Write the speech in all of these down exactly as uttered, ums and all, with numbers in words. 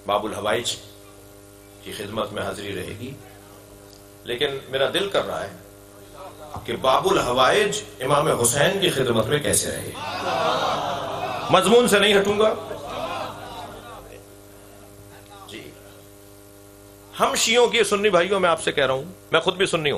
باب الحوائج کی خدمت میں حاضری رہے گی، لیکن میرا دل کر رہا ہے کہ باب الحوائج امام حسین کی خدمت میں کیسے رہے. مضمون سے نہیں ہٹوں گا. جی ہم شیعوں کی سنی بھائیوں میں آپ سے کہہ رہا ہوں، میں خود بھی سنی ہوں.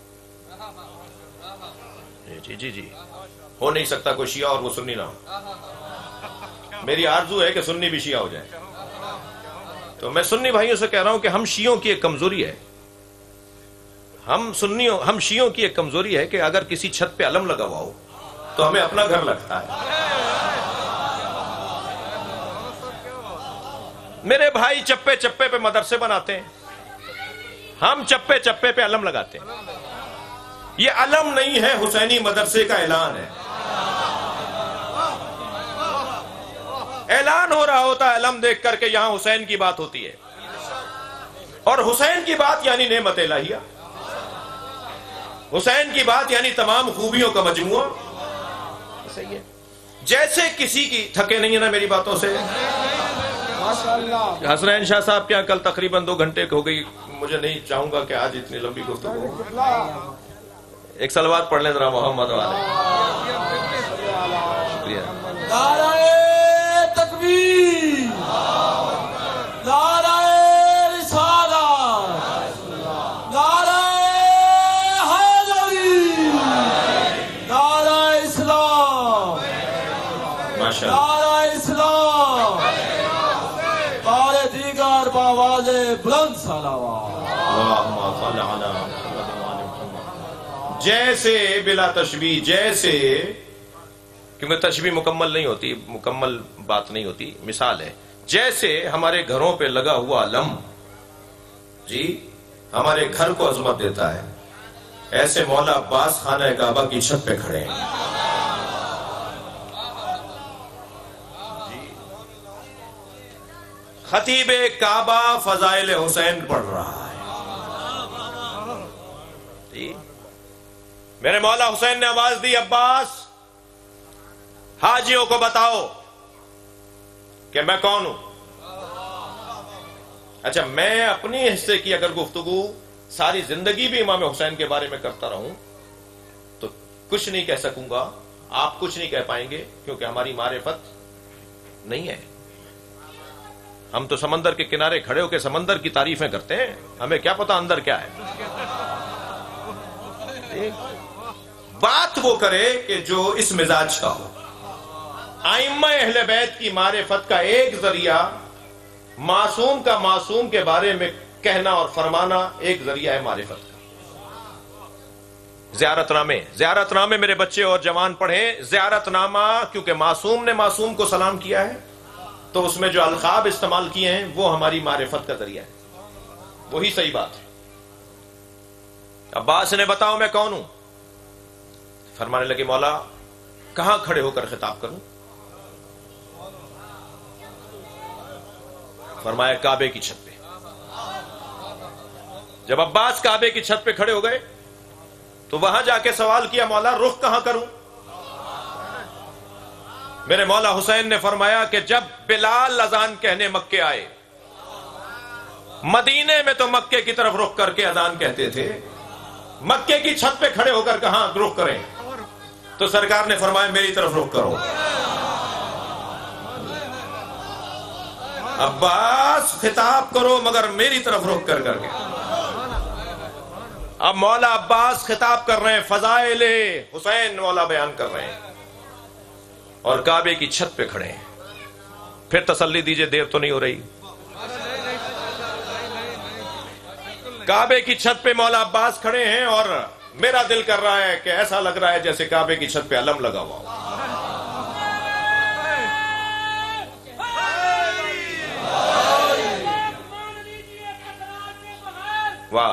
جی جی جی ہو نہیں سکتا کوئی شیعہ اور وہ سنی نہ ہو. میری آرزو ہے کہ سنی بھی شیعہ ہو جائے. تو میں سنی بھائیوں سے کہہ رہا ہوں کہ ہم شیعوں کی ایک کمزوری ہے، ہم سنیوں ہم شیعوں کی ایک کمزوری ہے کہ اگر کسی چھت پہ علم لگا ہوا ہو تو ہمیں اپنا گھر لگتا ہے. میرے بھائی چپے چپے پہ مدرسے بناتے ہیں، ہم چپے چپے پہ علم لگاتے ہیں. یہ علم نہیں ہے، حسینی مدرسے کا اعلان ہے. اعلان ہو رہا ہوتا ہے علم دیکھ کر کے یہاں حسین کی بات ہوتی ہے، اور حسین کی بات یعنی نعمت الہیہ، حسین کی بات یعنی تمام خوبیوں کا مجموعہ. صحیح ہے. جیسے کسی کی تھکے نہیں ہے نا میری باتوں سے. حسنین شاہ صاحب کیا کل تقریباً دو گھنٹے ہو گئی، مجھے نہیں چاہوں گا کہ آج اتنی لمبی گفتگو. ایک صلوات پڑھ لیں ذرا محمد والے. شکریہ. نعرہ تکبیر، نعرہ رسالت، نعرہ حیدری، نعرہ اسلام، نعرہ اسلام، بار دیگر باواز بلند صلوات. جیسے بلا تشبیہ، جیسے، کیونکہ تشبیہ مکمل نہیں ہوتی، مکمل بات نہیں ہوتی، مثال ہے. جیسے ہمارے گھروں پہ لگا ہوا علم جی ہمارے گھر کو عظمت دیتا ہے، ایسے مولا عباس خانہ کعبہ کی چھت پہ کھڑے ہیں. خطیب کعبہ فضائل حسین پڑھ رہا ہے. جی میرے مولا حسین نے آواز دی، عباس حاجیوں کو بتاؤ کہ میں کون ہوں. اچھا میں اپنی حصے کی اگر گفتگو ساری زندگی بھی امام حسین کے بارے میں کرتا رہوں تو کچھ نہیں کہہ سکوں گا، آپ کچھ نہیں کہہ پائیں گے، کیونکہ ہماری معرفت نہیں ہے. ہم تو سمندر کے کنارے کھڑے ہو کے سمندر کی تعریفیں کرتے ہیں، ہمیں کیا پتا اندر کیا ہے. بات وہ کرے کہ جو اس مزاج کا ہو. ائمہ اہل بیت کی معرفت کا ایک ذریعہ معصوم کا معصوم کے بارے میں کہنا اور فرمانا ایک ذریعہ ہے معرفت کا. زیارت نامے، زیارت نامے میرے بچے اور جوان پڑھیں. زیارت نامہ کیونکہ معصوم نے معصوم کو سلام کیا ہے تو اس میں جو القاب استعمال کیے ہیں وہ ہماری معرفت کا ذریعہ ہے. وہی صحیح بات ہے. عباس نے بتاؤ میں کون ہوں. فرمانے لگے مولا کہاں کھڑے ہو کر خطاب کروں. فرمایا کعبے کی چھت پہ. جب عباس کعبے کی چھت پہ کھڑے ہو گئے تو وہاں جا کے سوال کیا مولا رخ کہاں کروں. میرے مولا حسین نے فرمایا کہ جب بلال اذان کہنے مکے آئے، مدینے میں تو مکے کی طرف رخ کر کے اذان کہتے تھے، مکے کی چھت پہ کھڑے ہو کر کہاں رخ کریں. تو سرکار نے فرمایا میری طرف رخ کرو. عباس خطاب کرو مگر میری طرف رخ کر کر کے. اب مولا عباس خطاب کر رہے ہیں، فضائل حسین مولا بیان کر رہے ہیں اور کعبے کی چھت پہ کھڑے ہیں. پھر تسلی دیجئے دیر تو نہیں ہو رہی. کعبے کی چھت پہ مولا عباس کھڑے ہیں اور میرا دل کر رہا ہے کہ ایسا لگ رہا ہے جیسے کعبے کی چھت پہ علم لگا ہوا ہو. واہ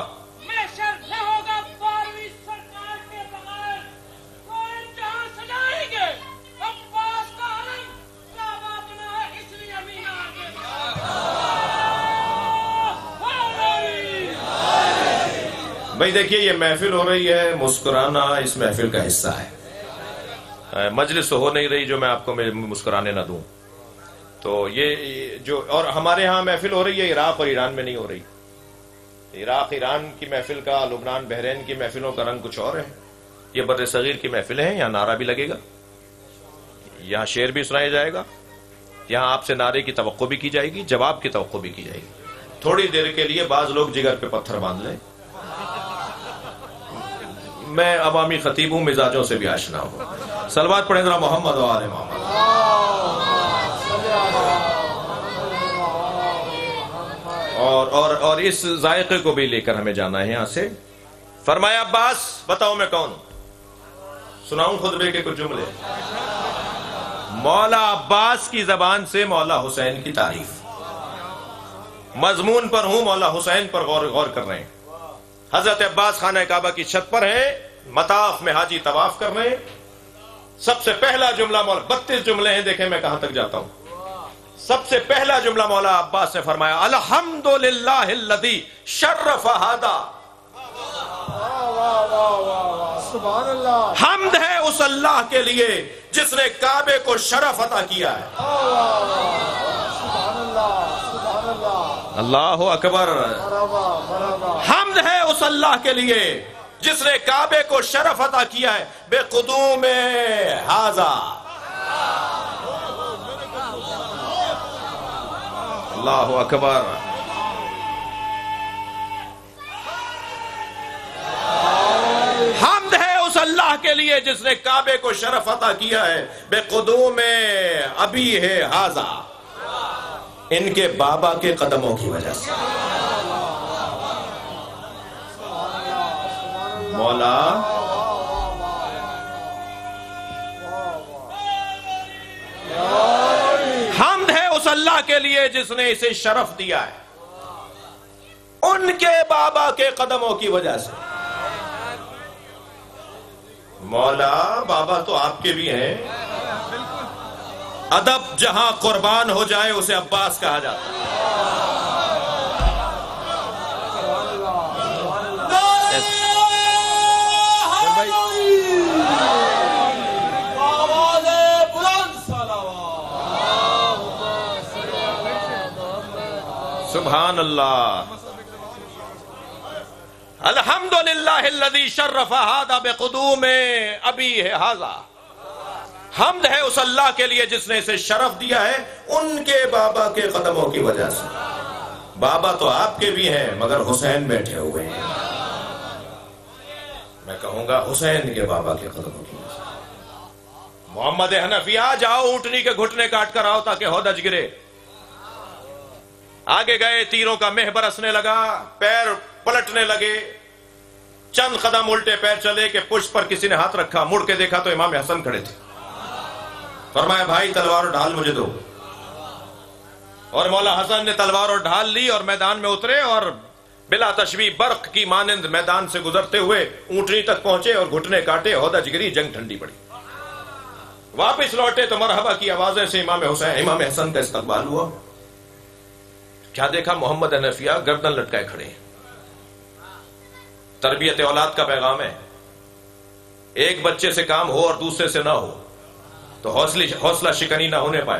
بھائی دیکھیے یہ محفل ہو رہی ہے، مسکرانا اس محفل کا حصہ ہے. مجلس تو ہو نہیں رہی جو میں آپ کو مسکرانے نہ دوں. تو یہ جو اور ہمارے ہاں محفل ہو رہی ہے عراق اور ایران میں نہیں ہو رہی۔ عراق ایران کی محفل کا، لبنان بحرین کی محفلوں کا رنگ کچھ اور ہے۔ یہ بر صغیر کی محفل ہے، یہاں نعرہ بھی لگے گا، یہاں شعر بھی سنایا جائے گا، یہاں آپ سے نعرے کی توقع بھی کی جائے گی، جواب کی توقع بھی کی جائے گی۔ تھوڑی دیر کے لیے بعض لوگ جگر پہ پتھر باندھ لیں، میں عوامی خطیب ہوں، مزاجوں سے بھی آشنا ہوں۔ صلوات پڑھیں ذرا محمد و آل محمد۔ اور اور اور اس ذائقے کو بھی لے کر ہمیں جانا ہے یہاں سے۔ فرمایا عباس بتاؤ میں کون ہوں؟ سناؤں خطبے کے کچھ جملے؟ مولا عباس کی زبان سے مولا حسین کی تعریف، مضمون پر ہوں، مولا حسین پر غور غور کر رہے ہیں۔ حضرت عباس خانہ کعبہ کی چھت پر ہیں، مطاف میں حاجی طواف کر رہے ہیں۔ سب سے پہلا جملہ مولا، بتیس جملے ہیں، دیکھیں میں کہاں تک جاتا ہوں۔ سب سے پہلا جملہ مولا عباس نے فرمایا الحمدللہ الذی شرف ھذا، سبحان اللہ، حمد ہے اس اللہ کے لیے جس نے کعبے کو شرف عطا کیا ہے۔ سبحان اللہ، سبحان اللہ، اللہ اکبر۔ مرحبا مرحبا، حمد ہے اس اللہ کے لیے جس نے کعبے کو شرف عطا کیا ہے بے قدوم ھذا۔ اللہ اکبر۔ حمد ہے اس اللہ کے لیے جس نے کعبے کو شرف عطا کیا ہے بے قدوم ابی ہے ھذا، ان کے بابا کے قدموں کی وجہ سے۔ مولا حمد ہے اس اللہ کے لیے جس نے اسے شرف دیا ہے ان کے بابا کے قدموں کی وجہ سے۔ مولا بابا تو آپ کے بھی ہیں، ادب جہاں قربان ہو جائے اسے عباس کہا جاتا ہے۔ سبحان اللہ۔ الحمدللہ الذی شرف ھذا بقدوم ابی ھذا، حمد ہے اس اللہ کے لیے جس نے اسے شرف دیا ہے ان کے بابا کے قدموں کی وجہ سے۔ بابا تو آپ کے بھی ہیں مگر حسین بیٹھے ہوئے ہیں، میں کہوں گا حسین کے بابا کے قدموں کی وجہ سے۔ محمد حنفیہ جاؤ اونٹنی کے گھٹنے کاٹ کر آؤ تاکہ ہودج گرے۔ آگے گئے، تیروں کا مہ برسنے لگا، پیر پلٹنے لگے، چند قدم الٹے پیر چلے کہ پشت پر کسی نے ہاتھ رکھا، مڑ کے دیکھا تو امام حسن کھڑے تھے۔ فرمایا بھائی تلوار اور ڈھال مجھے دو، اور مولا حسن نے تلوار اور ڈھال لی اور میدان میں اترے اور بلا تشبیہ برق کی مانند میدان سے گزرتے ہوئے اونٹنی تک پہنچے اور گھٹنے کاٹے، ہودج گری، جنگ ٹھنڈی پڑی۔ واپس لوٹے تو مرحبا کی آوازیں سے امام حسین امام حسن کا استقبال ہوا۔ کیا دیکھا؟ محمد حنفیہ گردن لٹکائے کھڑے ہیں۔ تربیت اولاد کا پیغام ہے، ایک بچے سے کام ہو اور دوسرے سے نہ ہو تو حوصلہ حوصلہ شکنی نہ ہونے پائے۔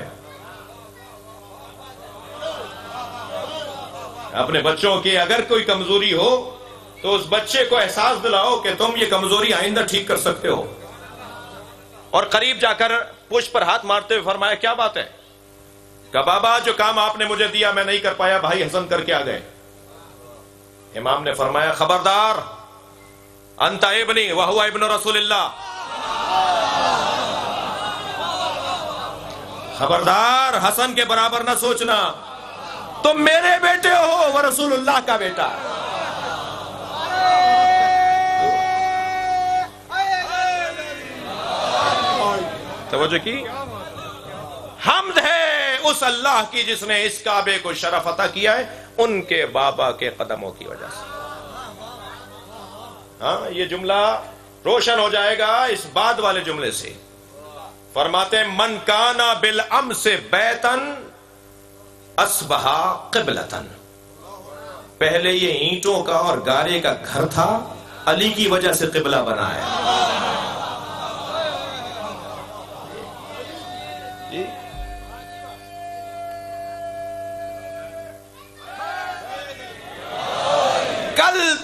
اپنے بچوں کی اگر کوئی کمزوری ہو تو اس بچے کو احساس دلاؤ کہ تم یہ کمزوری آئندہ ٹھیک کر سکتے ہو۔ اور قریب جا کر پشت پر ہاتھ مارتے ہوئے فرمایا کیا بات ہے؟ کہ بابا جو کام آپ نے مجھے دیا میں نہیں کر پایا، بھائی حسن کر کے آ گئے۔ امام نے فرمایا خبردار، انت ابنی وہو ابن رسول اللہ، خبردار حسن کے برابر نہ سوچنا، تم میرے بیٹے ہو وہ رسول اللہ کا بیٹا۔ توجہ کی؟ حمد ہے اس اللہ کی جس نے اس کعبے کو شرف عطا کیا ہے ان کے بابا کے قدموں کی وجہ سے۔ ہاں یہ جملہ روشن ہو جائے گا اس بعد والے جملے سے۔ فرماتے ہیں من کانا بالامس بیتن اصبح قبلتن، پہلے یہ اینٹوں کا اور گارے کا گھر تھا، علی کی وجہ سے قبلہ بنا ہے۔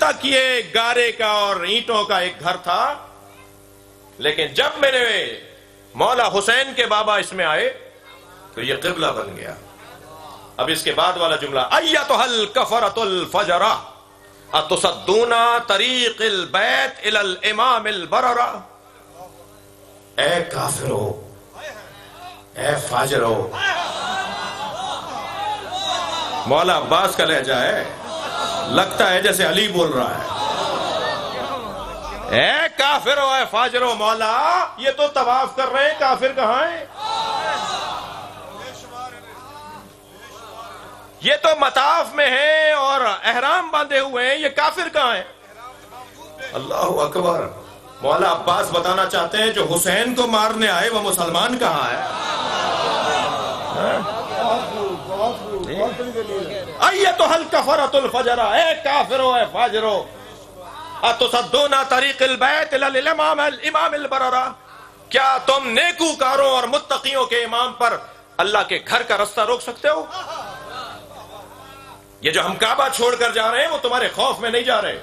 تک یہ گارے کا اور اینٹوں کا ایک گھر تھا، لیکن جب میرے مولا حسین کے بابا اس میں آئے تو یہ قبلہ بن گیا۔ اب اس کے بعد والا جملہ، ایتھا الکفرۃ الفجرہ اتصدون طریق البیت الی الامام البررہ، اے کافرو، اے فاجرو، مولا عباس کا لہجہ ہے، لگتا ہے جیسے علی بول رہا ہے۔ اے کافرو، اے فاجرو، مولا یہ تو طواف کر رہے ہیں، کافر کہاں ہیں؟ یہ تو مطاف میں ہیں اور احرام باندھے ہوئے ہیں، یہ کافر کہاں ہیں؟ اللہ اکبر۔ مولا عباس بتانا چاہتے ہیں جو حسین کو مارنے آئے وہ مسلمان کہاں ہے؟ ایتھا الکفرۃ الفجرہ، اے کافرو، اے فاجرو، اتصدون طریق البیت الی الامام الامام البررہ، کیا تم نیکوکاروں اور متقیوں کے امام پر اللہ کے گھر کا رستہ روک سکتے ہو؟ یہ جو ہم کعبہ چھوڑ کر جا رہے ہیں وہ تمہارے خوف میں نہیں جا رہے،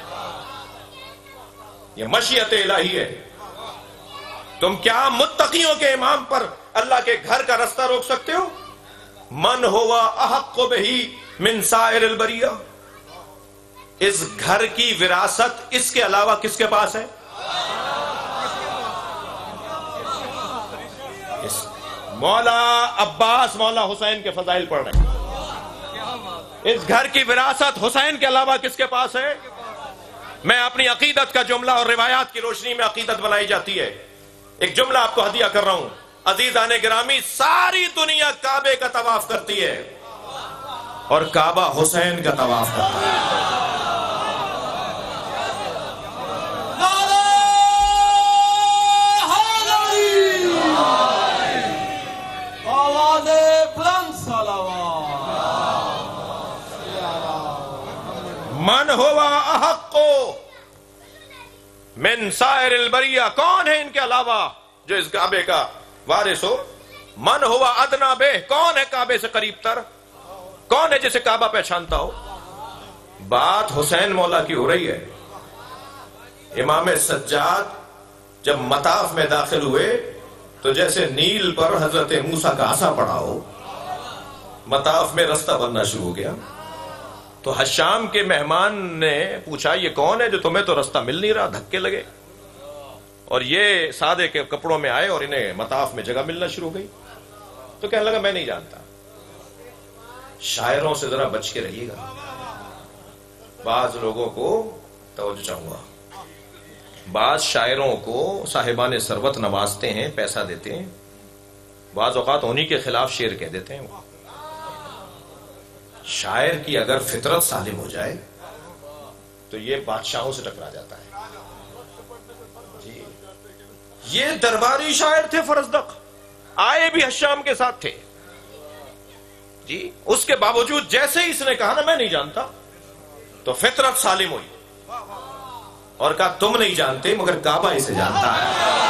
یہ مشیت الہی ہے۔ تم کیا متقیوں کے امام پر اللہ کے گھر کا رستہ روک سکتے ہو؟ من ہوا احق بہی من سائر البریہ، اس گھر کی وراثت اس کے علاوہ کس کے پاس ہے؟ مولا عباس مولا حسین کے فضائل پڑھ رہے ہیں۔ اس گھر کی وراثت حسین کے علاوہ کس کے پاس ہے؟ میں اپنی عقیدت کا جملہ اور روایات کی روشنی میں عقیدت بنائی جاتی ہے۔ ایک جملہ آپ کو ہدیہ کر رہا ہوں، عزیزان گرامی، ساری دنیا کعبے کا طواف کرتی ہے اور کعبہ حسین کا طواف کرتا ہے۔ من ہوا احق من سائر البریہ، کون ہے ان کے علاوہ جو اس کعبے کا وارث ہو؟ من ہوا ادنا بہ، کون ہے کعبے سے قریب تر؟ کون ہے جسے کعبہ پہچانتا ہو؟ بات حسین مولا کی ہو رہی ہے۔ امام سجاد جب مطاف میں داخل ہوئے تو جیسے نیل پر حضرت موسیٰ کا عصا پڑا ہو، مطاف میں رستہ بننا شروع ہو گیا۔ تو حشام کے مہمان نے پوچھا یہ کون ہے جو تمہیں تو رستہ مل نہیں رہا، دھکے لگے، اور یہ سادے کے کپڑوں میں آئے اور انہیں مطاف میں جگہ ملنا شروع ہو گئی۔ تو کہنے لگا میں نہیں جانتا۔ شاعروں سے ذرا بچ کے رہیے گا، بعض لوگوں کو توجہ چاہوں گا، بعض شاعروں کو صاحبان ثروت نوازتے ہیں، پیسہ دیتے ہیں، بعض اوقات انہی کے خلاف شعر کہہ دیتے ہیں۔ شاعر کی اگر فطرت سالم ہو جائے تو یہ بادشاہوں سے ٹکرا جاتا ہے۔ جی یہ درباری شاعر تھے فرزدق، آئے بھی حشام کے ساتھ تھے، جی اس کے باوجود جیسے ہی اس نے کہا نا میں نہیں جانتا، تو فطرت سالم ہوئی اور کہا تم نہیں جانتے مگر کعبہ اسے جانتا ہے،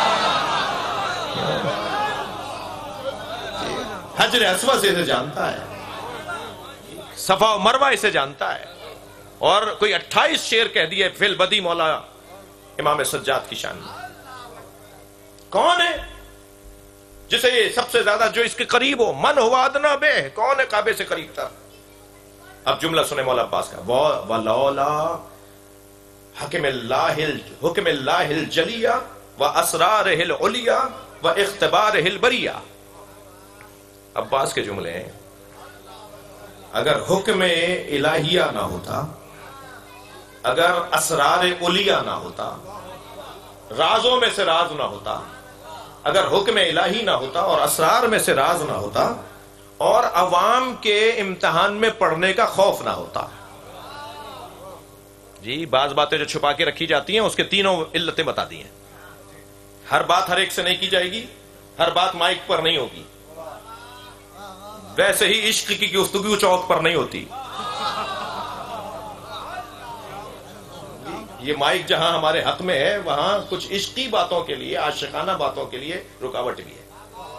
حجر اسود سے اسے جانتا ہے، صفا و مروہ اسے جانتا ہے، اور کوئی اٹھائیس شعر کہہ دیے فی البدی مولا امام سجاد کی شان میں۔ کون ہے جسے یہ سب سے زیادہ جو اس کے قریب ہو؟ من ہوا ادنا بہ، کون ہے کعبے سے قریب تر؟ اب جملہ سنے مولا عباس کا، وَلَوْلَا حکم اللہ حکم اللہ الجلیہ واسرارہ العلیہ واختبارہ البریہ۔ عباس کے جملے ہیں، اگر حکم الہیہ نہ ہوتا، اگر اسرار علیہ نہ ہوتا، رازوں میں سے راز نہ ہوتا، اگر حکم الہی نہ ہوتا اور اسرار میں سے راز نہ ہوتا، اور عوام کے امتحان میں پڑھنے کا خوف نہ ہوتا۔ جی بعض باتیں جو چھپا کے رکھی جاتی ہیں اس کے تینوں علتیں بتا دی ہیں۔ ہر بات ہر ایک سے نہیں کی جائے گی، ہر بات مائک پر نہیں ہوگی، ویسے ہی عشق کی گفتگو چوک پر نہیں ہوتی۔ یہ مائک جہاں ہمارے حق میں ہے وہاں کچھ عشقی باتوں کے لیے، عاشقانہ باتوں کے لیے رکاوٹ بھی ہے۔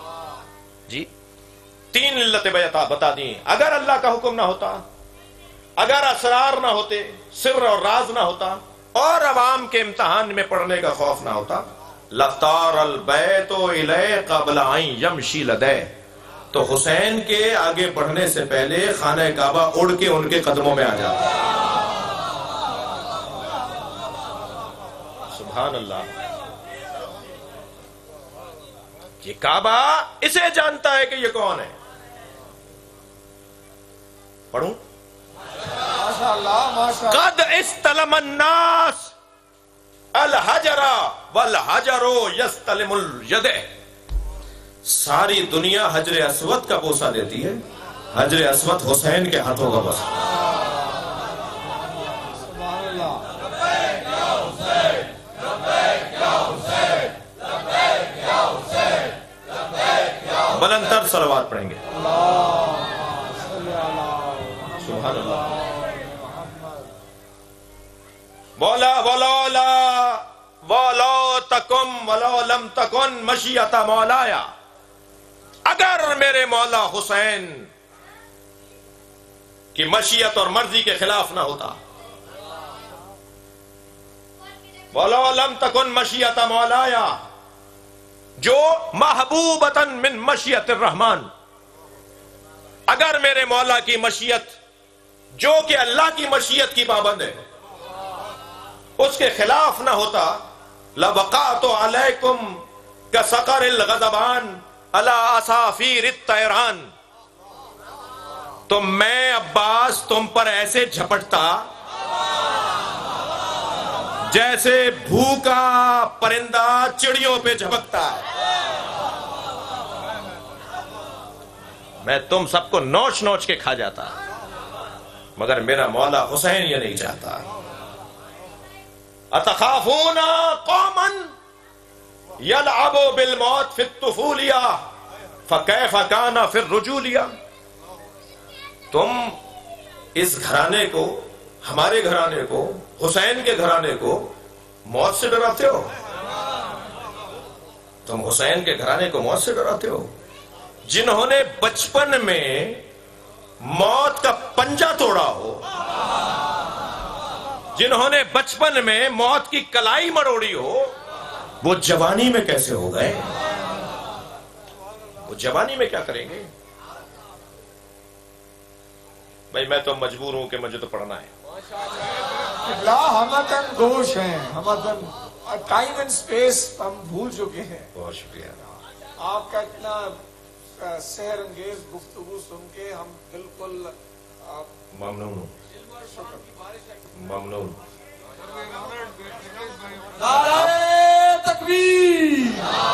جی تین علتیں بتا دی، اگر اللہ کا حکم نہ ہوتا، اگر اسرار نہ ہوتے، سر اور راز نہ ہوتا، اور عوام کے امتحان میں پڑنے کا خوف نہ ہوتا، لَطَارَ الْبَيْتُ إِلَيْهِ قَبْلَ أَن يَمْشِي لَدَيْهِ، تو حسین کے آگے بڑھنے سے پہلے خانہ کعبہ اڑ کے ان کے قدموں میں آ جاتا۔ سبحان اللہ۔ یہ کعبہ اسے جانتا ہے کہ یہ کون ہے۔ پڑھوں؟ ماشاء اللہ ماشاء اللہ۔ قد استلم الناس الحجر والحجر یستلم الید، ساری دنیا حجر اسود کا بوسہ لیتی ہے، حجر اسود حسین کے ہاتھوں کا بوسہ۔ سبحان اللہ۔ بلندتر صلوات پڑھیں گے۔ سبحان اللہ۔ بولا ولولا ولو تکم ولو لم تکن مشیت مولایا، اگر میرے مولا حسین کی مشیت اور مرضی کے خلاف نہ ہوتا، ولو لم تکن مشیت مولایا، جو محبوبتاً من مشیت الرحمن، اگر میرے مولا کی مشیت جو کہ اللہ کی مشیت کی پابند ہے اس کے خلاف نہ ہوتا، لَوَقَعْتُ عَلَيْكُمْ كَسَقَرِ الْغَضَبَانِ عَلَىٰ عَصَافِيرِ الطَّيْرَانِ، تو میں عباس تم پر ایسے جھپٹتا جیسے بھوکا پرندہ چڑیوں پہ جھپکتا ہے، میں تم سب کو نوچ نوچ کے کھا جاتا، مگر میرا مولا حسین یہ نہیں چاہتا۔ اتخافون قوما یلعبوا بالموت فی الطفولیہ فکیف کان فی الرجولیہ، تم اس گھرانے کو، ہمارے گھرانے کو، حسین کے گھرانے کو موت سے ڈراتے ہو؟ تم حسین کے گھرانے کو موت سے ڈراتے ہو؟ جنہوں نے بچپن میں موت کا پنجہ توڑا ہو، جنہوں نے بچپن میں موت کی کلائی مروڑی ہو، وہ جوانی میں کیسے ہو گئے؟ وہ جوانی میں کیا کریں گے؟ بھائی میں تو مجبور ہوں کہ مجھے تو پڑھنا ہے۔ لا ہمتن گوش ہیں، ہمتن ٹائم اینڈ سپیس ہم بھول چکے ہیں۔ بہت شکریہ۔ آپ کا اتنا سحر انگیز گفتگو سن کے ہم بالکل ممنون ہوں، ممنون۔ نعرہ تکبیر،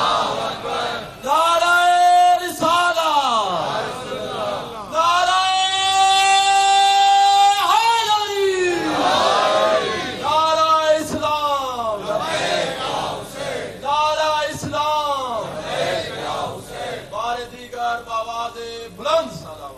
نعرہ رسالت، نعرہ حیدری، نعرہ اسلام، نعرہ اسلام، بار دیگر بآواز بلند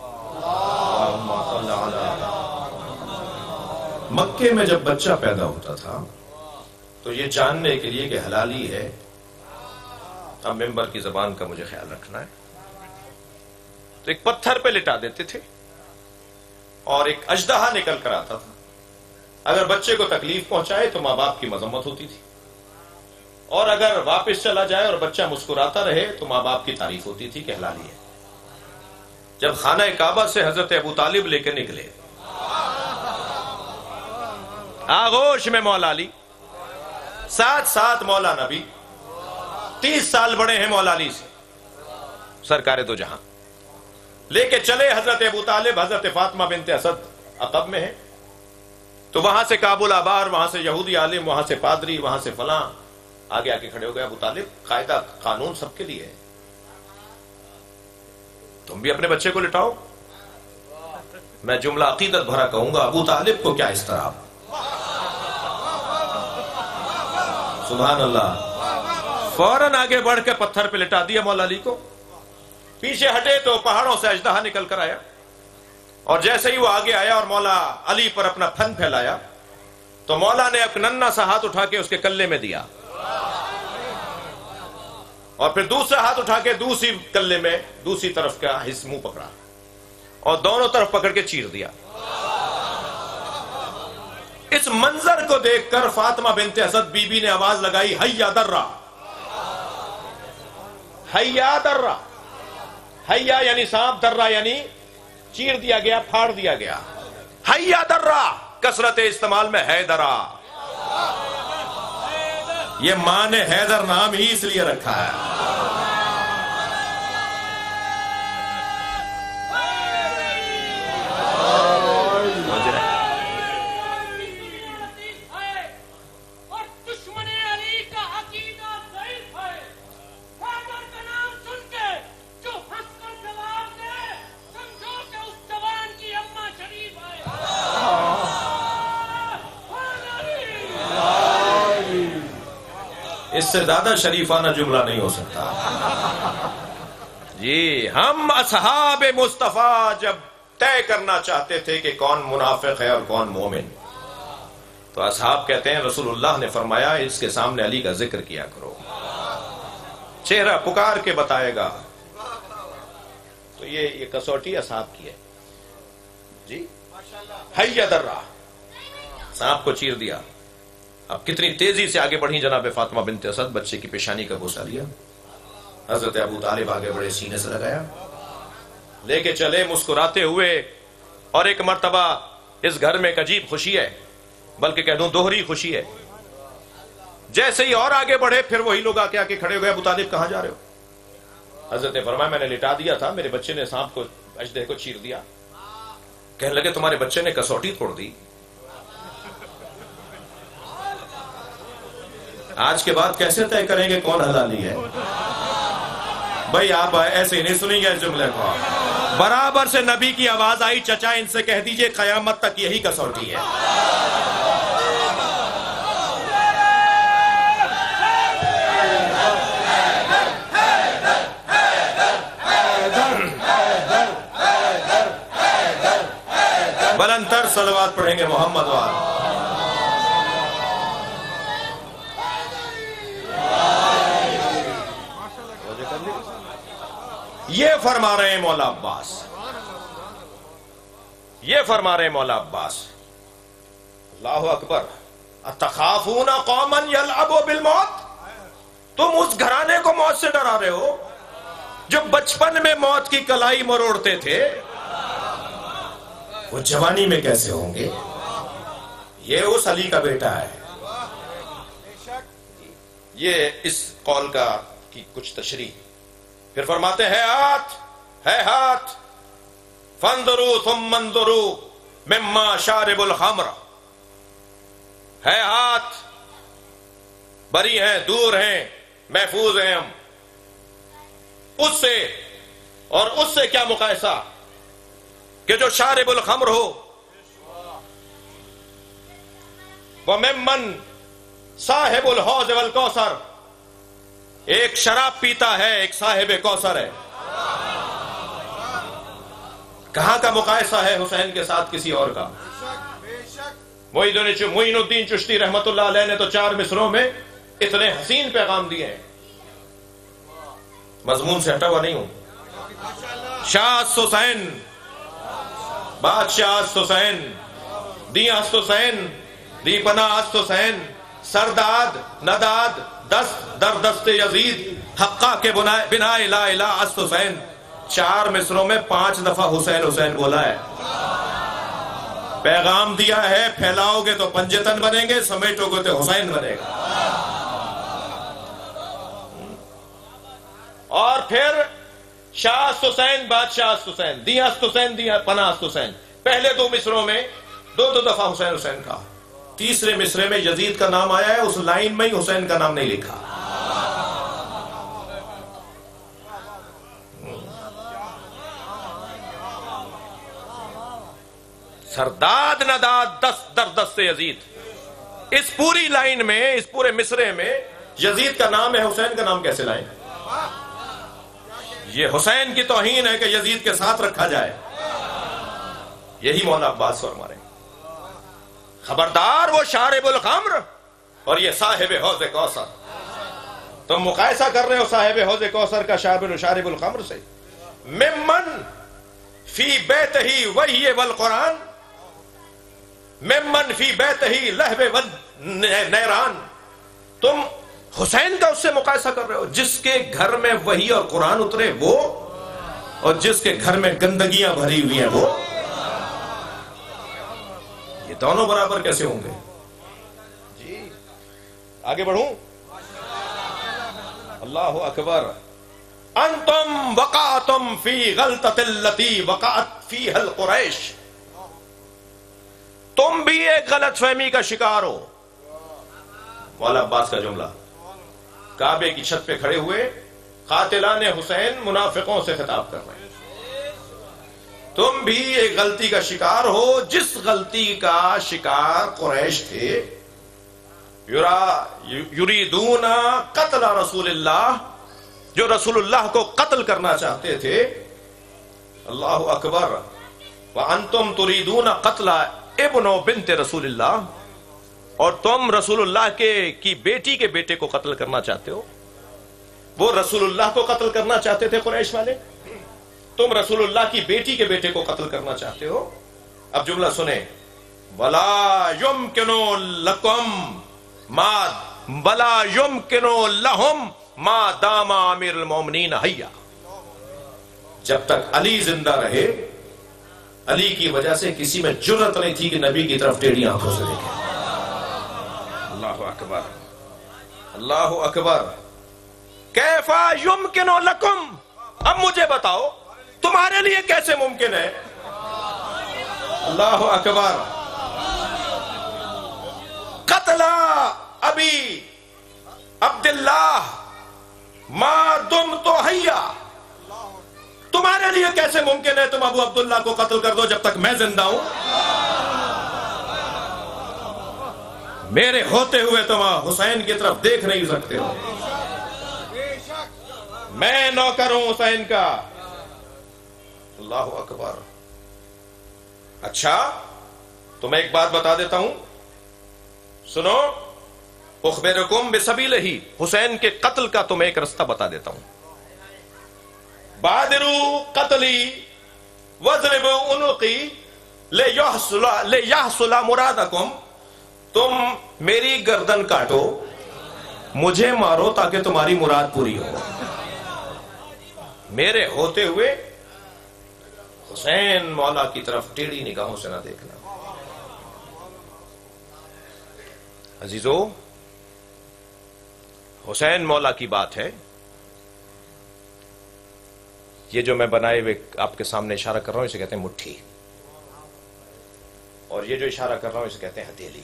مکے میں جب بچہ پیدا ہوتا تھا تو یہ جاننے کے لیے کہ حلالی ہے، اب ممبر کی زبان کا مجھے خیال رکھنا ہے، تو ایک پتھر پہ لٹا دیتے تھے اور ایک اژدہا نکل کر آتا تھا، اگر بچے کو تکلیف پہنچائے تو ماں باپ کی مذمت ہوتی تھی، اور اگر واپس چلا جائے اور بچہ مسکراتا رہے تو ماں باپ کی تعریف ہوتی تھی کہ حلالی ہے۔ جب خانہ کعبہ سے حضرت ابو طالب لے کے نکلے، آغوش میں مولا علی، ساتھ ساتھ مولا نبی، تیس سال بڑے ہیں مولا علی سے، سرکار دو جہاں، لے کے چلے حضرت ابو طالب، حضرت فاطمہ بنت اسد عقب میں ہے، تو وہاں سے کابل آبار، وہاں سے یہودی عالم، وہاں سے پادری، وہاں سے فلاں، آگے آ کے کھڑے ہو گئے۔ ابو طالب قاعدہ قانون سب کے لیے ہے، تم بھی اپنے بچے کو لٹاؤ۔ میں جملہ عقیدت بھرا کہوں گا، ابو طالب کو کیا اس طرح، سبحان اللہ، فوراً آگے بڑھ کے پتھر پہ لٹا دیا مولا علی کو، پیچھے ہٹے تو پہاڑوں سے اژدہا نکل کر آیا، اور جیسے ہی وہ آگے آیا اور مولا علی پر اپنا پھن پھیلایا تو مولا نے ایک ننھا سا ہاتھ اٹھا کے اس کے کلے میں دیا، اور پھر دوسرا ہاتھ اٹھا کے دوسری کلے میں دوسری طرف کا حصہ منہ پکڑا اور دونوں طرف پکڑ کے چیر دیا۔ اس منظر کو دیکھ کر فاطمہ بنت اسد بی بی نے آواز لگائی حیا درہ، حیا درہ، حیا یعنی سانپ، درہ یعنی چیر دیا گیا، پھاڑ دیا گیا، حیا درہ کثرت استعمال میں حیدرہ. یہ ماں نے حیدر نام ہی اس لیے رکھا ہے. اس سے زیادہ شریفانہ جملہ نہیں ہو سکتا. جی ہم اصحاب مصطفیٰ جب طے کرنا چاہتے تھے کہ کون منافق ہے اور کون مومن، تو اصحاب کہتے ہیں رسول اللہ نے فرمایا اس کے سامنے علی کا ذکر کیا کرو، چہرہ پکار کے بتائے گا. تو یہ یہ کسوٹی اصحاب کی ہے. جی حیا درہ، سانپ کو چیر دیا. اب کتنی تیزی سے آگے بڑھی جناب فاطمہ بنت اسد، بچے کی پیشانی کا بوسہ لیا. حضرت ابو طالب آگے بڑے، سینے سے لگایا، لے کے چلے مسکراتے ہوئے. اور ایک مرتبہ اس گھر میں ایک عجیب خوشی ہے، بلکہ کہہ دوں دوہری خوشی ہے. جیسے ہی اور آگے بڑھے پھر وہی لوگ آ کے آ کے کھڑے ہوئے، ابو طالب کہاں جا رہے ہو؟ حضرت نے فرمایا میں نے لٹا دیا تھا، میرے بچے نے سانپ کو، اژدہے کو چیر دیا. کہنے لگے تمہارے بچے نے کسوٹی توڑ دی. آج کے بعد کیسے طے کریں گے کون حلالی ہے؟ بھائی آپ ایسے نہیں سنیں گے اس جملے کو. برابر سے نبی کی آواز آئی، چچا ان سے کہہ دیجئے قیامت تک یہی کسوٹی ہے. بلندتر صلوات پڑھیں گے محمد وال. یہ فرما رہے ہیں مولا عباس، یہ فرما رہے ہیں مولا عباس. اللہ اکبر. اتخافون قوما یلعبوا بالموت، تم اس گھرانے کو موت سے ڈرا رہے ہو جو بچپن میں موت کی کلائی مروڑتے تھے، وہ جوانی میں کیسے ہوں گے؟ یہ اس علی کا بیٹا ہے. یہ اس قول کا کی کچھ تشریح. پھر فرماتے ہیں ہاتھ ہے ہاتھ فانظروا ثم انظروا مما شارب الخمر. ہے ہاتھ، بری ہیں، دور ہیں، محفوظ ہیں ہم اس سے. اور اس سے کیا مقایسہ کہ جو شارب الخمر ہو، وممن صاحب الحوض والکوثر، ایک شراب پیتا ہے، ایک صاحب کوثر ہے. کہاں کا مقایسہ ہے حسین کے ساتھ کسی اور کا؟ معین الدین چشتی رحمت اللہ علیہ نے تو چار مصروں میں اتنے حسین پیغام دیے ہیں. مضمون سے ہٹا ہوا نہیں ہوں. شاہ حسین، بادشاہ حسین، دی ہست حسین، دی پناہ ہست حسین، سرداد نداد دست در دست یزید، حقہ کے بنا لا الہ ہست حسین. چار مصروں میں پانچ دفعہ حسین حسین بولا ہے. پیغام دیا ہے، پھیلاؤ گے تو پنجتن بنیں گے، سمیٹو گے تو حسین بنے گا. اور پھر شاہ حسین، بادشاہ حسین، دی ہست حسین، دی پناہ ہست حسین. پہلے دو مصروں میں دو دو دفعہ حسین حسین کہا. تیسرے مصرے میں یزید کا نام آیا ہے، اس لائن میں ہی حسین کا نام نہیں لکھا. سرداد نداد دست در دست یزید. اس پوری لائن میں، اس پورے مصرے میں یزید کا نام ہے، حسین کا نام کیسے لائیں؟ یہ حسین کی توہین ہے کہ یزید کے ساتھ رکھا جائے. یہی مولا عباس فرما رہے ہیں. خبردار وہ شارب الخمر اور یہ صاحب حوض کوثر. تم مقایسہ کر رہے ہو صاحب حوض کوثر کا شارب الخمر سے. ممن فی بیتہ وحی والقرآن، ممن فی بیتہی لہب نیران، تم حسین کا اس سے مقایسہ کر رہے ہو جس کے گھر میں وحی اور قرآن اترے وہ، اور جس کے گھر میں گندگیاں بھری ہوئی ہیں وہ، یہ دونوں برابر کیسے ہوں گے؟ جی آگے بڑھوں، اللہ اکبر، انتم وقعتم فی غلطۃ التی وقعت فیہا القریش، تم بھی ایک غلط فہمی کا شکار ہو۔ مولا عباس کا جملہ، کعبے کی چھت پہ کھڑے ہوئے قاتلان حسین منافقوں سے خطاب کر رہے ہیں، تم بھی ایک غلطی کا شکار ہو جس غلطی کا شکار قریش تھے، یریدون قتل رسول اللہ، جو رسول اللہ کو قتل کرنا چاہتے تھے۔ اللہ اکبر، وانتم تریدون قتل ابن بنت رسول اللہ، اور تم رسول اللہ کے کی بیٹی کے بیٹے کو قتل کرنا چاہتے ہو۔ وہ رسول اللہ کو قتل کرنا چاہتے تھے قریش والے، تم رسول اللہ کی بیٹی کے بیٹے کو قتل کرنا چاہتے ہو۔ اب جملہ سنیں، ولا یمکن لکم ما ولا یمکن لہم ما دام امیر المومنین حیا، جب تک علی زندہ رہے علی کی وجہ سے کسی میں جرأت نہیں تھی کہ نبی کی طرف ٹیڑھی آنکھوں سے دیکھے۔ اللہ اکبر، اللہ اکبر، کیفا یمکن لکم، اب مجھے بتاؤ تمہارے لیے کیسے ممکن ہے؟ اللہ اکبر، قتل ابی عبداللہ ما دمت حیا، تمہارے لیے کیسے ممکن ہے تم ابو عبداللہ کو قتل کر دو جب تک میں زندہ ہوں؟ میرے ہوتے ہوئے تم حسین کی طرف دیکھ نہیں سکتے ہو، میں نوکر ہوں حسین کا۔ اللہ اکبر۔ اچھا تمہیں ایک بات بتا دیتا ہوں، سنو، اخبرکم بسبیلہ، حسین کے قتل کا تمہیں ایک رستہ بتا دیتا ہوں۔ بادروا قتلی واضربوا عنقی لیحصل لیحصل مرادکم، تم میری گردن کاٹو، مجھے مارو تاکہ تمہاری مراد پوری ہو۔ میرے ہوتے ہوئے حسین مولا کی طرف ٹیڑھی نگاہوں سے نہ دیکھنا۔ عزیزو، حسین مولا کی بات ہے، یہ جو میں بنائے ہوئے آپ کے سامنے اشارہ کر رہا ہوں اسے کہتے ہیں مٹھی، اور یہ جو اشارہ کر رہا ہوں اسے کہتے ہیں ہتھیلی۔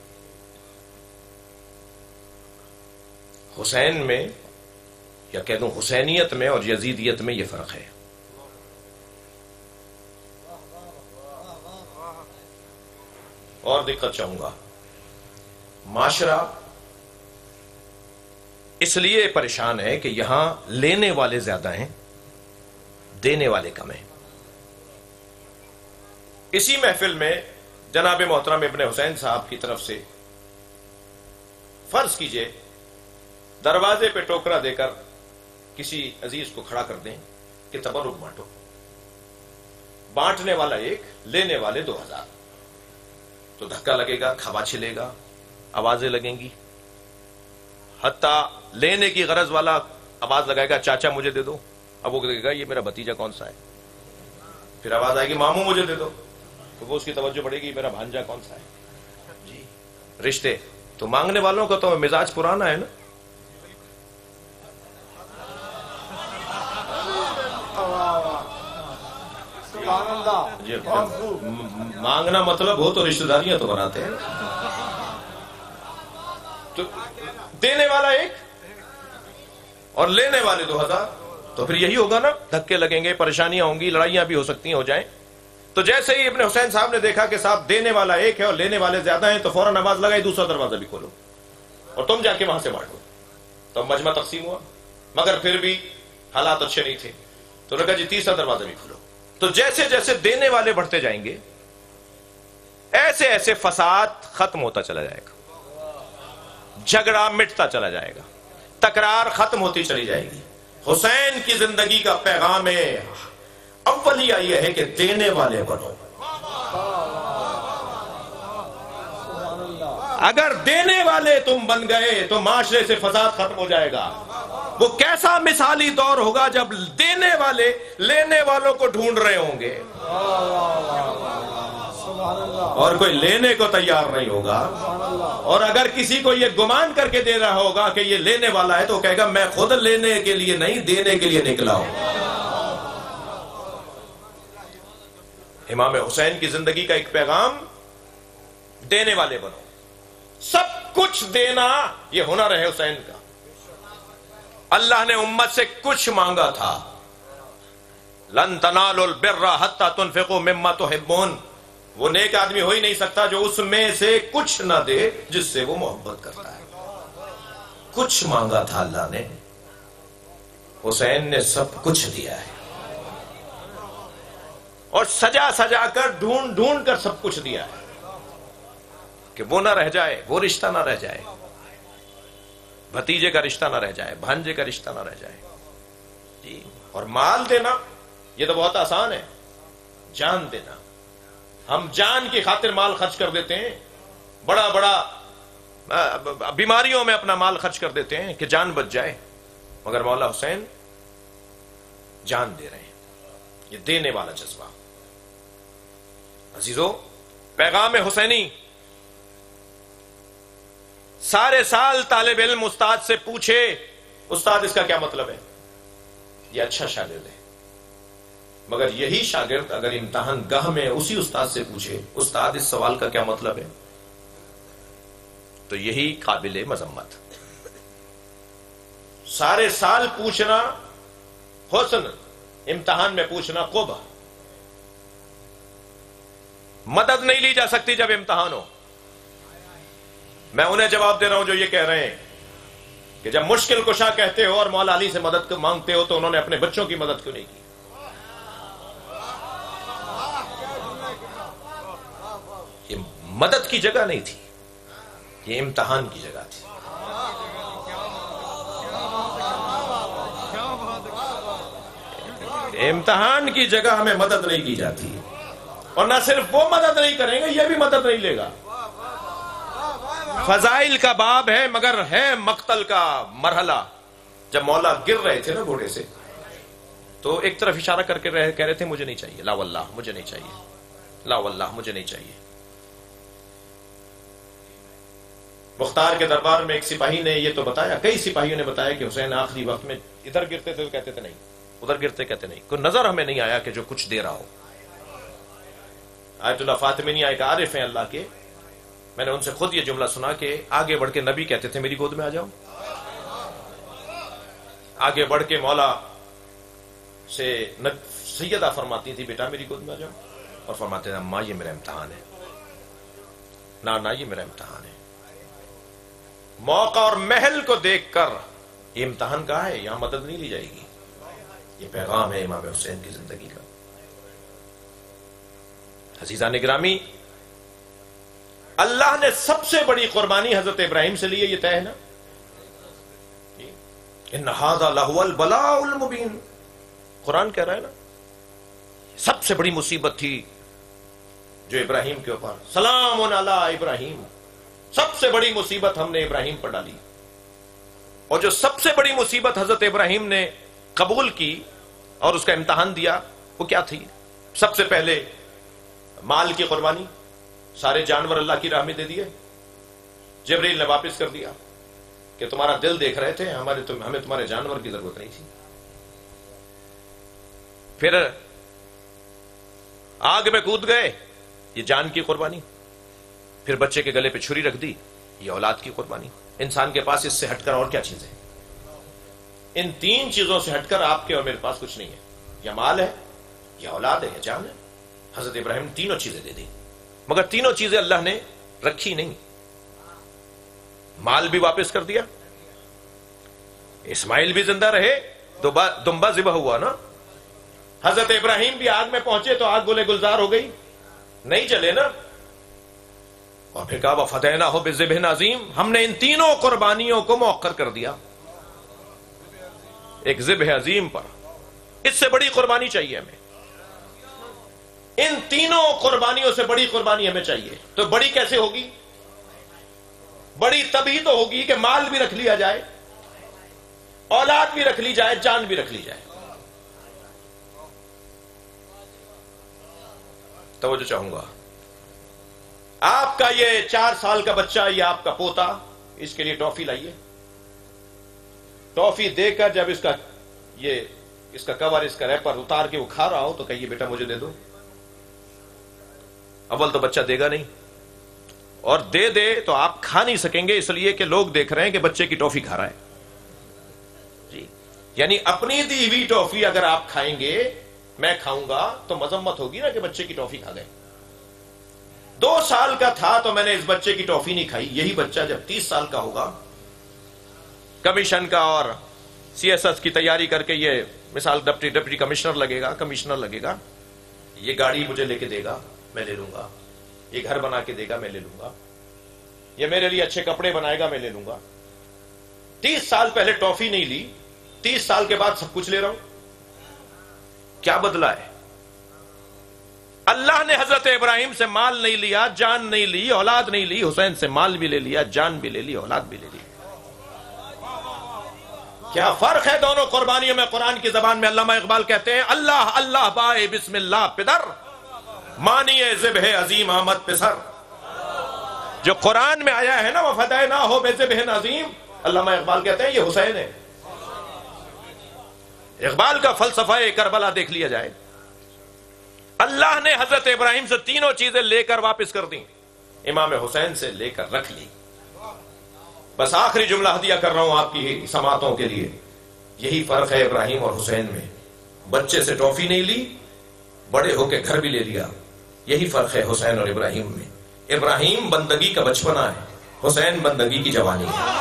حسین میں یا کہہ دوں حسینیت میں اور یزیدیت میں یہ فرق ہے۔ اور دقت چاہوں گا، معاشرہ اس لیے پریشان ہے کہ یہاں لینے والے زیادہ ہیں، دینے والے کم ہیں۔ اسی محفل میں جناب محترم ابن حسین صاحب کی طرف سے فرض کیجئے دروازے پہ ٹوکرا دے کر کسی عزیز کو کھڑا کر دیں کہ تبرک بانٹو، بانٹنے والا ایک، لینے والے دو ہزار، تو دھکا لگے گا، کھوا چھلے گا، آوازیں لگیں گی، حتیٰ لینے کی غرض والا آواز لگائے گا چاچا مجھے دے دو، اب وہ کہے گا یہ میرا بھتیجا کون سا ہے، پھر آواز آئے گی ماموں مجھے دے دو، تو وہ اس کی توجہ بڑھے گی میرا بھانجا کون سا ہے۔ جی رشتے تو مانگنے والوں کا تو مزاج پرانا ہے نا، جی مانگنا مطلب ہو تو رشتہ داریاں تو بناتے ہیں، تو دینے والا ایک اور لینے والے دو ہزار، تو پھر یہی ہوگا نا، دھکے لگیں گے، پریشانیاں ہوں گی، لڑائیاں بھی ہو سکتی ہیں، ہو جائیں۔ تو جیسے ہی ابن حسین صاحب نے دیکھا کہ صاحب دینے والا ایک ہے اور لینے والے زیادہ ہیں، تو فوراً آواز لگائی دوسرا دروازہ بھی کھولو اور تم جا کے وہاں سے بانٹو۔ تو مجمع تقسیم ہوا، مگر پھر بھی حالات اچھے نہیں تھے، تو نے کہا جی تیسرا دروازہ بھی کھولو۔ تو جیسے جیسے دینے والے بڑھتے جائیں گے ایسے ایسے فساد ختم ہوتا چلا جائے گا، جھگڑا مٹتا چلا جائے گا، تکرار ختم ہوتی چلی جائے گی۔ حسین کی زندگی کا پیغام اولیہ یہ ہے کہ دینے والے بنو، اگر دینے والے تم بن گئے تو معاشرے سے فساد ختم ہو جائے گا. وہ کیسا مثالی دور ہوگا جب دینے والے لینے والوں کو ڈھونڈ رہے ہوں گے اور کوئی لینے کو تیار نہیں ہوگا. اور اگر کسی کو یہ گمان کر کے دے رہا ہوگا کہ یہ لینے والا ہے تو وہ کہے گا میں خود لینے کے لیے نہیں دینے کے لیے نکلا ہوں. امام حسین کی زندگی کا ایک پیغام دینے والے بنو. سب کچھ دینا یہ ہنر ہے حسین کا. اللہ نے امت سے کچھ مانگا تھا. لن تنالوا البر حتى تنفقوا مما تحبون. وہ نیک آدمی ہو ہی نہیں سکتا جو اس میں سے کچھ نہ دے جس سے وہ محبت کرتا ہے. کچھ مانگا تھا اللہ نے, حسین نے سب کچھ دیا ہے. اور سجا سجا کر ڈھونڈ ڈھونڈ کر سب کچھ دیا ہے کہ وہ نہ رہ جائے, وہ رشتہ نہ رہ جائے, بھتیجے کا رشتہ نہ رہ جائے, بھانجے کا رشتہ نہ رہ جائے. جی. اور مال دینا یہ تو بہت آسان ہے. جان دینا, ہم جان کی خاطر مال خرچ کر دیتے ہیں, بڑا بڑا بیماریوں میں اپنا مال خرچ کر دیتے ہیں کہ جان بچ جائے. مگر مولا حسین جان دے رہے ہیں. یہ دینے والا جذبہ. عزیزو, پیغام حسینی. سارے سال طالب علم استاد سے پوچھے استاد اس کا کیا مطلب ہے, یہ اچھا شاگرد ہے. مگر یہی شاگرد اگر امتحان گاہ میں اسی استاد سے پوچھے استاد اس سوال کا کیا مطلب ہے, تو یہی قابل مذمت. سارے سال پوچھنا حسن, امتحان میں پوچھنا قبح. مدد نہیں لی جا سکتی جب امتحان ہو. میں انہیں جواب دے رہا ہوں جو یہ کہہ رہے ہیں کہ جب مشکل کشا کہتے ہو اور مولا علی سے مدد مانگتے ہو تو انہوں نے اپنے بچوں کی مدد کیوں نہیں کی. یہ مدد کی جگہ نہیں تھی, یہ امتحان کی جگہ تھی. امتحان کی جگہ ہمیں مدد نہیں کی جاتی. اور نہ صرف وہ مدد نہیں کریں گے, یہ بھی مدد نہیں لے گا. فضائل کا باب ہے مگر ہے مقتل کا مرحلہ. جب مولا گر رہے تھے نا گھوڑے سے تو ایک طرف اشارہ کر کے کہہ رہے تھے مجھے نہیں چاہیے, لا واللہ مجھے نہیں چاہیے, لا واللہ مجھے نہیں چاہیے. مختار کے دربار میں ایک سپاہی نے یہ تو بتایا, کئی سپاہیوں نے بتایا کہ حسین آخری وقت میں ادھر گرتے تھے تو کہتے تھے نہیں, ادھر گرتے کہتے نہیں. کوئی نظر ہمیں نہیں آیا کہ جو کچھ دے رہا ہو. آیت اللہ فاطمی ایک عارف ہیں اللہ کے, میں نے ان سے خود یہ جملہ سنا کہ آگے بڑھ کے نبی کہتے تھے میری گود میں آ جاؤ. آگے بڑھ کے مولا سے سیدہ فرماتی تھی بیٹا میری گود میں آ جاؤ, اور فرماتے تھے ماں یہ میرا امتحان ہے, نا نا یہ میرا امتحان ہے. موقع اور محل کو دیکھ کر یہ امتحان کہا ہے, یہاں مدد نہیں لی جائے گی. یہ پیغام ہے امام حسین کی زندگی کا. عزیزان گرامی, اللہ نے سب سے بڑی قربانی حضرت ابراہیم سے لی ہے, یہ طے ہے نا. ان ھذا لہو البلاء المبین, قرآن کہہ رہا ہے نا. سب سے بڑی مصیبت تھی جو ابراہیم کے اوپر, سلام علی ابراہیم, سب سے بڑی مصیبت ہم نے ابراہیم پر ڈالی. اور جو سب سے بڑی مصیبت حضرت ابراہیم نے قبول کی اور اس کا امتحان دیا وہ کیا تھی؟ سب سے پہلے مال کی قربانی. سارے جانور اللہ کی راہ میں دے دیے. جبریل نے واپس کر دیا کہ تمہارا دل دیکھ رہے تھے, ہمارے تم ہمیں تمہارے جانور کی ضرورت نہیں تھی. پھر آگ میں کود گئے, یہ جان کی قربانی. پھر بچے کے گلے پہ چھری رکھ دی, یہ اولاد کی قربانی. انسان کے پاس اس سے ہٹ کر اور کیا چیزیں؟ ان تین چیزوں سے ہٹ کر آپ کے اور میرے پاس کچھ نہیں ہے. یا مال ہے, یا اولاد ہے, یا جان ہے. حضرت ابراہیم نے تینوں چیزیں دے دی, مگر تینوں چیزیں اللہ نے رکھی نہیں. مال بھی واپس کر دیا, اسماعیل بھی زندہ رہے, دمبا ذبح ہوا نا. حضرت ابراہیم بھی آگ میں پہنچے تو آگ گلے گلزار ہو گئی, نہیں جلے نا. اور پھر کہا وَفَدَيْنَاهُ بِذِبْحٍ عَظِيمٍ, ہم نے ان تینوں قربانیوں کو مؤخر کر دیا ایک ذبح عظیم پر. اس سے بڑی قربانی چاہیے ہمیں, ان تینوں قربانیوں سے بڑی قربانی ہمیں چاہیے. تو بڑی کیسے ہوگی؟ بڑی تبھی تو ہوگی کہ مال بھی رکھ لیا جائے، اولاد بھی رکھ لی جائے، جان بھی رکھ لی جائے۔ توجہ چاہوں گا، آپ کا یہ چار سال کا بچہ یا آپ کا پوتا، اس کے لیے ٹافی لائیے، ٹافی دے کر جب اس کا یہ اس کا کور، اس کا ریپر اتار کے وہ کھا رہا ہو تو کہیے بیٹا مجھے دے دو۔ اول تو بچہ دے گا نہیں، اور دے دے تو آپ کھا نہیں سکیں گے، اس لیے کہ لوگ دیکھ رہے ہیں کہ بچے کی ٹافی کھا رہا ہے جی، یعنی اپنی دی ہوئی ٹافی اگر آپ کھائیں گے، میں کھاؤں گا تو مذمت ہوگی نا کہ بچے کی ٹافی کھا گئے۔ دو سال کا تھا تو میں نے اس بچے کی ٹافی نہیں کھائی، یہی بچہ جب تیس سال کا ہوگا، کمیشن کا اور سی ایس ایس کی تیاری کر کے یہ مثال ڈپٹی ڈپٹی کمشنر لگے گا، کمشنر لگے گا، یہ گاڑی مجھے لے کے دے گا، میں لے لوں گا، یہ گھر بنا کے دے گا، میں لے لوں گا، یہ میرے لیے اچھے کپڑے بنائے گا، میں لے لوں گا۔ تیس سال پہلے ٹافی نہیں لی، تیس سال کے بعد سب کچھ لے رہا ہوں، کیا بدلا ہے؟ اللہ نے حضرت ابراہیم سے مال نہیں لیا، جان نہیں لی، اولاد نہیں لی، حسین سے مال بھی لے لیا، جان بھی لے لی، اولاد بھی لے لی۔ کیا فرق ہے دونوں قربانیوں میں؟ قرآن کی زبان میں علامہ اقبال کہتے ہیں، اللہ اللہ بائے بسم اللہ پدر، مانیے ذبح عظیم آمد پسر۔ جو قرآن میں آیا ہے نا، وہ فدائے نہ ہو بے ذبح عظیم، علامہ اقبال کہتے ہیں یہ حسین ہے۔ اقبال کا فلسفہ کربلا دیکھ لیا جائے، اللہ نے حضرت ابراہیم سے تینوں چیزیں لے کر واپس کر دیں، امام حسین سے لے کر رکھ لی۔ بس آخری جملہ ہدیہ کر رہا ہوں آپ کی سماعتوں کے لیے، یہی فرق ہے ابراہیم اور حسین میں۔ بچے سے ٹافی نہیں لی، بڑے ہو کے گھر بھی لے لیا، یہی فرق ہے حسین اور ابراہیم میں۔ ابراہیم بندگی کا بچپنا ہے، حسین بندگی کی جوانی ہے۔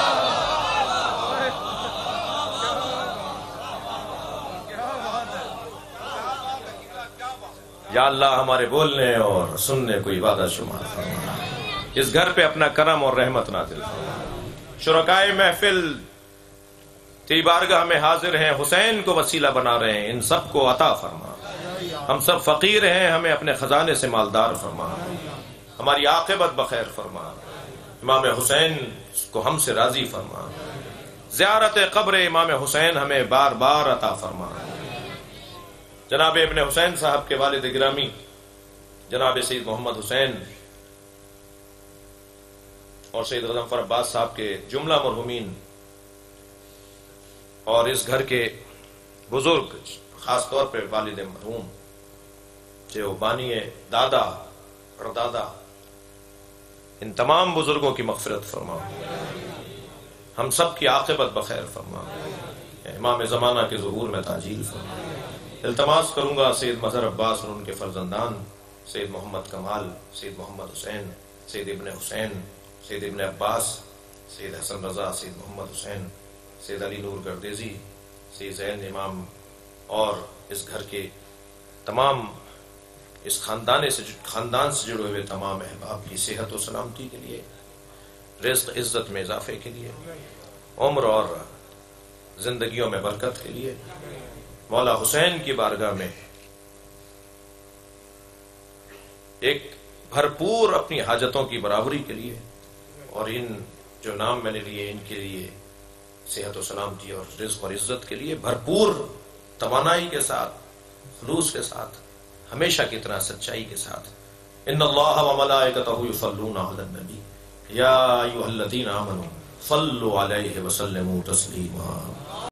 یا اللہ ہمارے بولنے اور سننے کو عبادت شمار فرما، اس گھر پہ اپنا کرم اور رحمت نازل فرما۔ شرکائے محفل تیری بارگاہ میں حاضر ہیں، حسین کو وسیلہ بنا رہے ہیں، ان سب کو عطا فرما۔ ہم سب فقیر ہیں، ہمیں اپنے خزانے سے مالدار فرما، ہماری عاقبت بخیر فرما، امام حسین کو ہم سے راضی فرما، زیارت قبر امام حسین ہمیں بار بار عطا فرما۔ جناب ابن حسین صاحب کے والد گرامی جناب سید محمد حسین اور سید غضنفر عباس صاحب کے جملہ مرحومین اور اس گھر کے بزرگ، خاص طور پہ والد مرحوم جو بانی دادا اور دادا، ان تمام بزرگوں کی مغفرت فرما، ہم سب کی عاقبت بخیر فرما، امام زمانہ کے ظہور میں تعجیل فرما۔ التماس کروں گا سید مظہر عباس اور ان کے فرزندان سید محمد کمال، سید محمد حسین، سید ابن حسین، سید ابن عباس، سید حسن رضا، سید محمد حسین، سید علی نور گردیزی، سید زین امام اور اس گھر کے تمام اس خاندان سے خاندان سے جڑے ہوئے تمام احباب کی صحت و سلامتی کے لیے، رزق عزت میں اضافے کے لیے، عمر اور زندگیوں میں برکت کے لیے، مولا حسین کی بارگاہ میں ایک بھرپور اپنی حاجتوں کی برابری کے لیے، اور ان جو نام میں نے لیے ان کے لیے صحت و سلامتی اور رزق اور عزت کے لیے بھرپور توانائی کے ساتھ، خلوص کے ساتھ، ہمیشہ کی طرح سچائی کے ساتھ۔ ان اللہ وملائکتہ یصلون علی النبی یا ایھا الذین آمنوا صلوا علیہ وسلموا تسلیما۔